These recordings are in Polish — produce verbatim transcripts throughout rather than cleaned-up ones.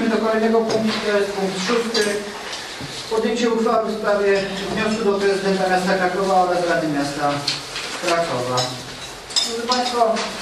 Przechodzimy do kolejnego punktu, to jest punkt szósty. Podjęcie uchwały w sprawie wniosku do prezydenta miasta Krakowa oraz Rady Miasta Krakowa. Drodzy Państwo,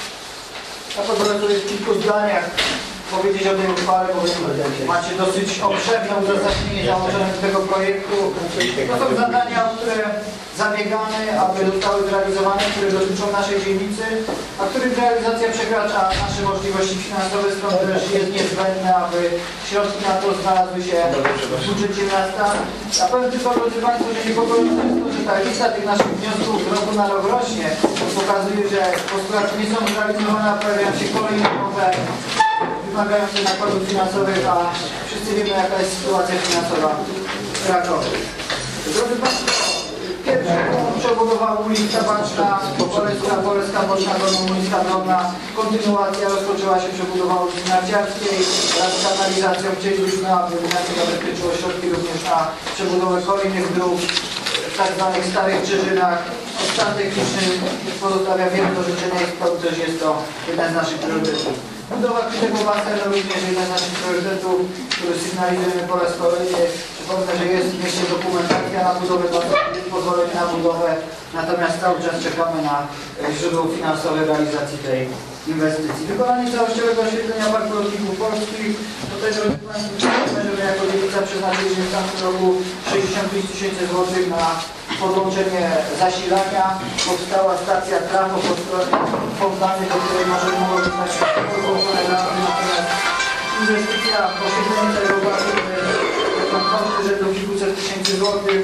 ja pozwolę sobie w kilku zdaniach powiedzieć o tej uchwale, bo macie dosyć obszerne uzasadnienie założone tego projektu. To są zadania, o które zabiegamy, aby zostały zrealizowane, które dotyczą naszej dzielnicy, a których realizacja przekracza nasze możliwości finansowe, stąd też jest niezbędne, aby środki na to znalazły się w budżecie miasta. Ja powiem tylko, drodzy Państwo, że niepokojące jest to, że ta lista tych naszych wniosków z roku na rok rośnie. To pokazuje, że postulaty nie są zrealizowane, a pojawiają się kolejne nowe, wymagające nakładów finansowych, a wszyscy wiemy, jaka jest sytuacja finansowa w Krakowie. Drodzy Państwo, pierwszy punkt przebudowa ulica Baczna, Poleska, Poleska, Boczna, Dolna, ulica Drobna. Kontynuacja rozpoczęła się przebudowa ulicy Narciarskiej wraz z kanalizacją. Chcielibyśmy, aby miasto zabezpieczyło środki również na przebudowę kolejnych dróg w tak zwanych starych Czyżynach. Stan techniczny pozostawia wiele do życzenia i to też jest to jeden z naszych priorytetów. Budowa krytego basenu również jeden z naszych priorytetów, który sygnalizujemy po raz kolejny. Przypomnę, że jest w mieście dokumentacja na budowę basenu, jest pozwolenie na budowę, natomiast cały czas czekamy na źródło finansowe realizacji tej inwestycji. Wykonanie całościowego oświetlenia Parku Lotników Polskich. Tutaj, drodzy Państwo, że my jako dzielnica przeznaczyliśmy w tamtym roku sześćdziesiąt pięć tysięcy złotych na podłączenie zasilania. Powstała stacja trafo po stronie Fontany, do której możemy wykonać podłączone lampy. Natomiast inwestycja w oświetlenie tego parku to koszty rzędu kilkuset tysięcy złotych.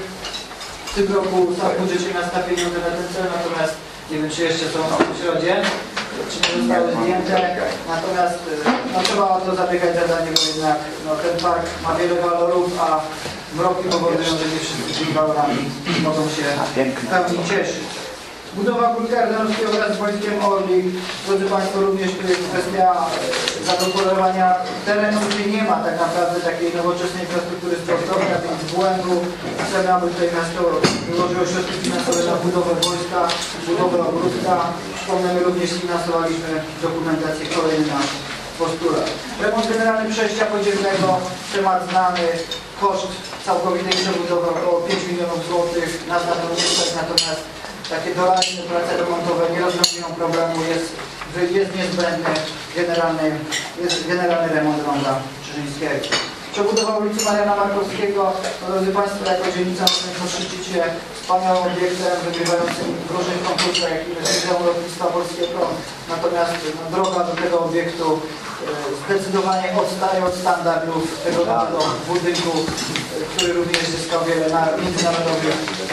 W tym roku są w budżecie miasta pieniądze na ten cel, natomiast nie wiem, czy jeszcze są w środzie, czy nie zostały zdjęte. Natomiast no, trzeba o to zabiegać zadanie, bo jednak no, ten park ma wiele walorów, a mroki powodują, że nie wszyscy tymi walorami mogą się w pełni cieszyć. Budowa Górki Ardanowskiej wraz z wojskiem Orlik. Drodzy Państwo, również tu jest kwestia zagospodarowania terenu, gdzie nie ma tak naprawdę takiej nowoczesnej infrastruktury sportowej, a więc błędu. Chcemy, aby tutaj miasto wyłożyło środki finansowe na budowę wojska, budowę ogródka. Przypomnę, również finansowaliśmy dokumentację kolejny nasz postulat. Remont generalny przejścia podziemnego, temat znany, koszt całkowitej przebudowy około pięć milionów złotych. Nas na to nie stać, natomiast takie doraźne prace remontowe nie rozwiązują problemu, jest, jest niezbędny generalny, jest generalny remont ronda Czyżyńskiego. Przebudowa ulicy Mariana Markowskiego. No, drodzy Państwo, jako dzielnica możemy poszczycić się wspaniałym obiektem wygrywającym w różnych konkursach, jakim jest Muzeum Lotnictwa Polskiego. Natomiast no, droga do tego obiektu e, zdecydowanie odstaje od standardów tego nowego budynku, e, który również zyskał wiele na, międzynarodowych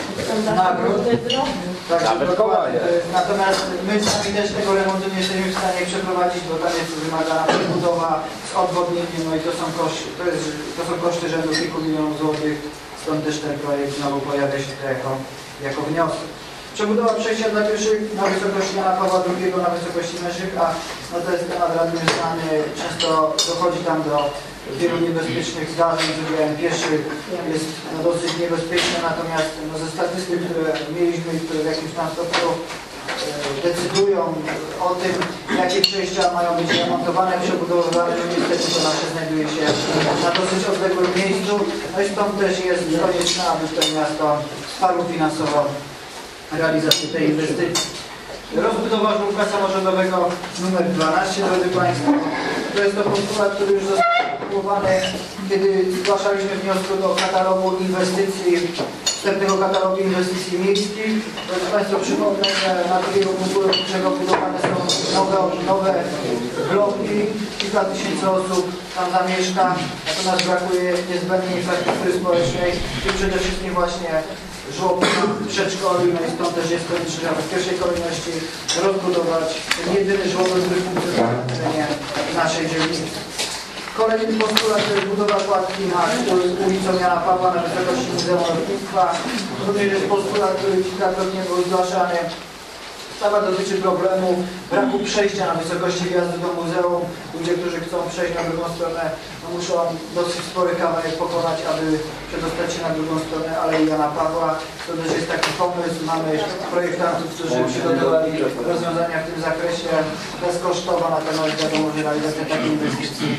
nagród. Także, natomiast my sami też tego remontu nie jesteśmy w stanie przeprowadzić, bo tam jest wymagana przebudowa z odwodnieniem, no i to są koszty, to, jest, to są koszty rzędu kilku milionów złotych, stąd też ten projekt znowu pojawia się tutaj jako, jako wniosek. Przebudowa przejścia dla pieszych na wysokości Jana Pawła drugiego, na wysokości Meszyka, no to jest temat radny znany, często dochodzi tam do wielu niebezpiecznych zdarzeń z udziałem pieszych, jest no, dosyć niebezpieczne, natomiast no, ze statystyk, które mieliśmy i które w jakimś tam stopniu e, decydują o tym, jakie przejścia mają być remontowane, przebudowywane, no niestety to nasze znajduje się na dosyć odległym miejscu, no i stąd też jest konieczne, aby to miasto wsparło finansowo realizację tej inwestycji. Rozbudowa żłobka samorządowego numer dwanaście, drodzy Państwo. To jest to postulat, który już został opublikowany, kiedy zgłaszaliśmy wniosek do katalogu inwestycji, wstępnego katalogu inwestycji miejskich. Drodzy Państwo, przypomnę, że na drugiego punktu lotniczego budowane są nowe, nowe bloki, kilka tysięcy osób tam zamieszka, natomiast brakuje niezbędnej infrastruktury społecznej i przede wszystkim właśnie żłobka, przedszkoli, no i stąd też jest konieczne, aby w pierwszej kolejności rozbudować ten jedyny żłobek, który funkcjonuje na terenie naszej dzielnicy. Kolejny postulat to jest budowa kładki na ulicą Jana Pawła na wysokości Muzeum Lotnictwa. Również jest postulat, który kilkakrotnie był zgłaszany. Sprawa dotyczy problemu braku przejścia na wysokości wjazdu do muzeum. Ludzie, którzy chcą przejść na drugą stronę, no muszą dosyć spory kawałek pokonać, aby przedostać się na drugą stronę Alei Jana Pawła. To też jest taki pomysł. Mamy projektantów, którzy przygotowali rozwiązania w tym zakresie bezkosztowo, natomiast wiadomo, że realizacja takiej inwestycji no,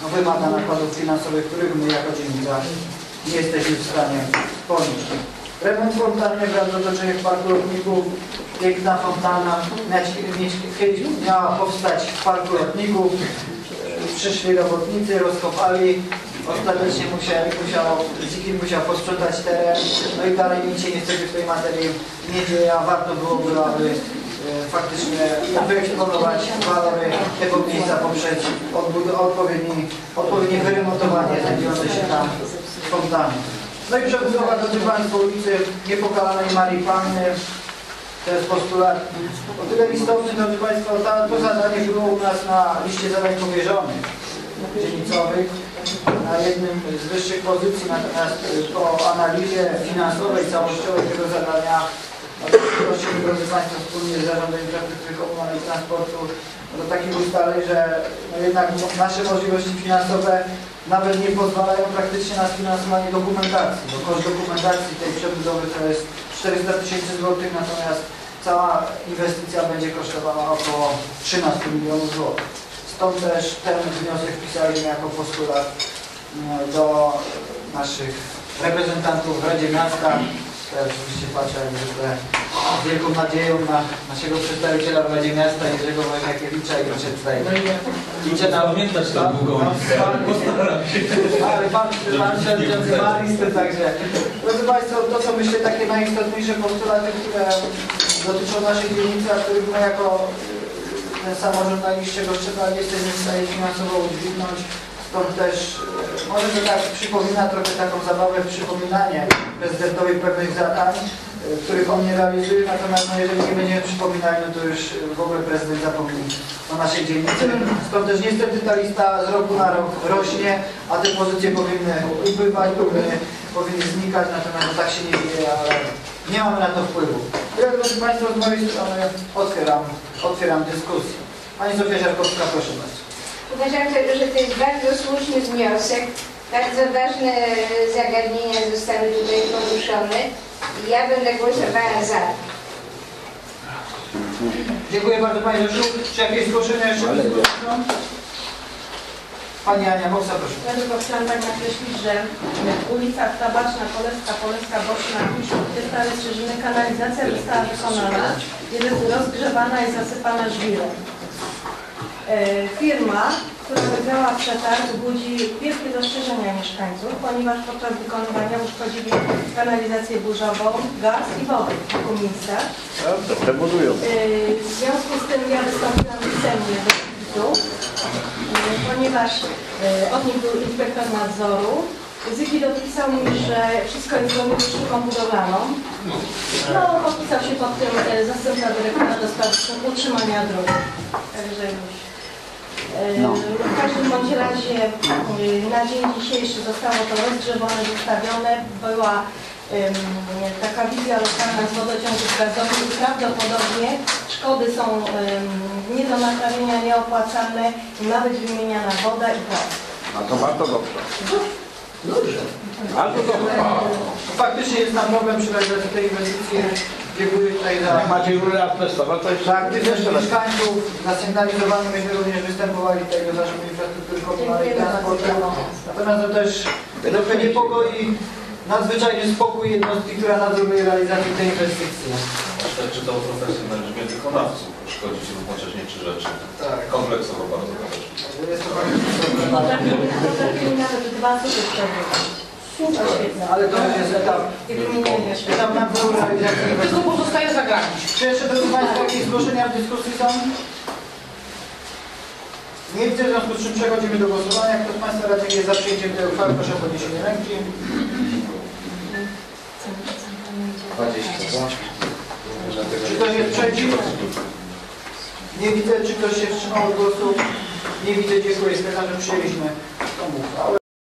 wymaga nakładów finansowych, których my jako dziennikarze nie jesteśmy w stanie ponieść. Remont fontanny wraz z otoczeniem parku lotników. Piękna fontanna kiedyś miała powstać w parku lotników. Przyszli robotnicy, rozkopali. Ostatecznie musiał, musiał, Zikin musiał posprzątać teren. No i dalej nic się niestety w tej materii nie dzieje, a warto byłoby, aby e, faktycznie wyeksponować walory tego miejsca poprzez odpowiednie, odpowiednie wyremontowanie znajdującej się tam fontany. No i przebudowa, drodzy Państwo, ulicy Niepokalanej Marii Panny. To jest postulat o tyle istotny, drodzy Państwo, to zadanie było u nas na liście zadań powierzonych dzielnicowych na jednym z wyższych pozycji, natomiast po analizie finansowej, całościowej tego zadania prosimy, drodzy Państwo, wspólnie z Zarządem Infrastruktury Komunalnej i Transportu do takich ustaleń, że no jednak nasze możliwości finansowe nawet nie pozwalają praktycznie na sfinansowanie dokumentacji, bo koszt dokumentacji tej przebudowy to jest czterysta tysięcy złotych, natomiast cała inwestycja będzie kosztowała około trzynaście milionów złotych. Stąd też ten wniosek wpisaliśmy jako postulat do naszych reprezentantów w Radzie Miasta. Ja oczywiście patrzę jak zwykle z wielką nadzieją na naszego przedstawiciela w Radzie Miasta, Jerzego Wojnakiewicza i przedstawię. Liczę na pamiętać tę długą ale pan przewodniczący ma listę, także drodzy Państwo, to są myślę takie najistotniejsze postulaty, które dotyczą naszej dzielnicy, a których my jako ten samorząd najniższego szczebla nie jesteśmy w stanie finansowo udźwignąć. Stąd też może to tak przypomina trochę taką zabawę, przypominanie prezydentowi pewnych zadań, których on nie realizuje, natomiast no, jeżeli nie będziemy przypominać, no to już w ogóle prezydent zapomni o naszej dzielnicy. Stąd też niestety ta lista z roku na rok rośnie, a te pozycje powinny ubywać, powinny, powinny znikać, natomiast no, tak się nie dzieje, ale nie mamy na to wpływu. Ja, drodzy Państwo, z mojej strony otwieram, otwieram dyskusję. Pani Zofia Żarkowska, proszę bardzo. Uważam tego, że to jest bardzo słuszny wniosek. Bardzo ważne zagadnienia zostały tutaj poruszone. Ja będę głosowała za. Dziękuję bardzo Panie Rzeszu. Czy jakieś zgłoszenia jeszcze są? Pani Ania Moksa, proszę. Ja tylko chciałam tak nakreślić, że w ulicach Tabaczna, Koleska, Poleska, Boczna, Stary Strzeżyny kanalizacja została wykonana, jest rozgrzewana i zasypana żwirem. Firma, która wygrała przetarg, budzi wielkie zastrzeżenia mieszkańców, ponieważ podczas wykonywania uszkodzili kanalizację burzową, gaz i wodę w kilku miejscach. W związku z tym ja wystąpiłam pisemnie do Zikitu, ponieważ od nich był inspektor nadzoru. Ziki dopisał mi, że wszystko jest zgodnie z sztuką budowlaną. No, podpisał się pod tym zastępca dyrektora do spraw utrzymania dróg. Także już. No. W każdym bądź razie na dzień dzisiejszy zostało to rozgrzewane, zostawione. Była um, taka wizja lokalna z wodociągów gazowych i prawdopodobnie szkody są um, nie do naprawienia, nieopłacalne i ma być wymieniana woda i prąd. No to bardzo dobrze. Dobrze. Bardzo dobrze. Faktycznie jest tam problem przy realizacji tej inwestycji. Dziękuję tutaj za... Jak macie rurę asbestową, to jest... Tak, aktywność mieszkańców, zasygnalizowany, myśmy również występowali tutaj do Zarządu Infrastruktury Komunalnej i Transportu. Natomiast to też trochę niepokoi nadzwyczajny spokój jednostki, która nadzoruje realizację tej inwestycji. Czy to profesjonalizmie wykonawców szkodzić lub chociażniejsze rzeczy. Tak. Kompleksowo bardzo zależy. Jest to Potrafili nawet dwa zuby przebywać. ale to już jest etap, etap nadzoru realizacji. Tylko pozostaje zagranić. Czy jeszcze, drodzy Państwo, jakieś zgłoszenia w dyskusji są? Nie widzę, w związku z czym przechodzimy do głosowania. Kto z Państwa radnych jest za przyjęciem tej uchwały, proszę o podniesienie ręki. Czy ktoś jest przeciw? Nie widzę, czy ktoś się wstrzymał od głosu. Nie widzę, dziękuję. Stwierdzam, że przyjęliśmy tą uchwałę.